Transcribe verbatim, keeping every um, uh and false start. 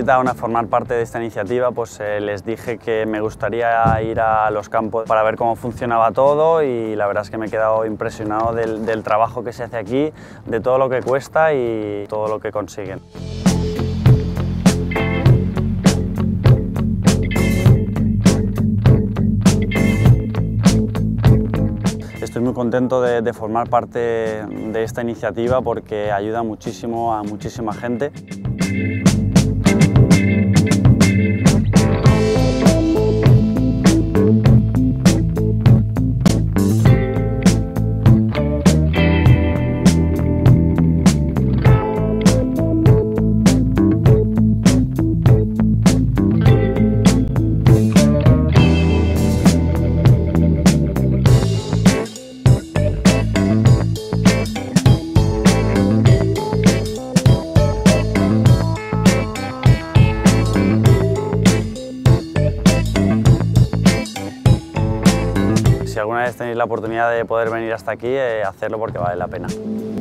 invitaron a formar parte de esta iniciativa, pues eh, les dije que me gustaría ir a los campos para ver cómo funcionaba todo, y la verdad es que me he quedado impresionado del, del trabajo que se hace aquí, de todo lo que cuesta y todo lo que consiguen. Estoy muy contento de, de formar parte de esta iniciativa porque ayuda muchísimo a muchísima gente. Si alguna vez tenéis la oportunidad de poder venir hasta aquí, eh, hacerlo porque vale la pena.